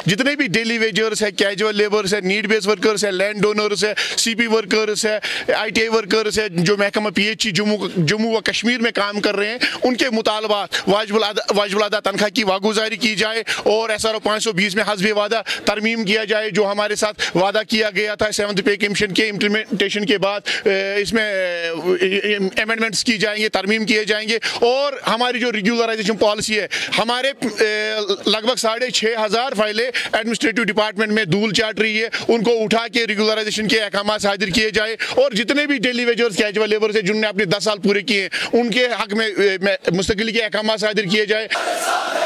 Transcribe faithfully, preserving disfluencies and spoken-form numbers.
जितने भी daily wagers है, कैजुअल लेबर्स है, नीड बेस्ड वर्कर्स है, लैंड डोनर्स है, सीपी वर्कर्स है, आईटीआई वर्कर्स है, जो महकमा पीएचई जम्मू जम्मू व कश्मीर में काम कर रहे हैं, उनके मुतालबात वाजिबुल अदा तनख्वाह की वागुजारी की जाए और एस आर ओ पाँच सौ बीस में हस्ब वादा तरमीम किया जाए। जो हमारे साथ वादा किया गया था सेवंथ पे कमीशन के इम्प्लीमेंटेशन के बाद, इसमें अमेंडमेंट्स की जाएंगे, तरमीम किए जाएंगे। और हमारी जो रेगुलराइजेशन पॉलिसी है, हमारे लगभग साढ़े छः हज़ार फाइलें एडमिनिस्ट्रेटिव डिपार्टमेंट में धूल चाट रही है, उनको उठा के रेगुलराइजेशन के अहकाम हाजिर किए जाए और जितने भी डेली वेजर्स कैजुअल लेबर्स है जिन्होंने अपने दस साल पूरे किए, उनके हक में मुस्तकिल के अहकाम हाजिर किए जाए।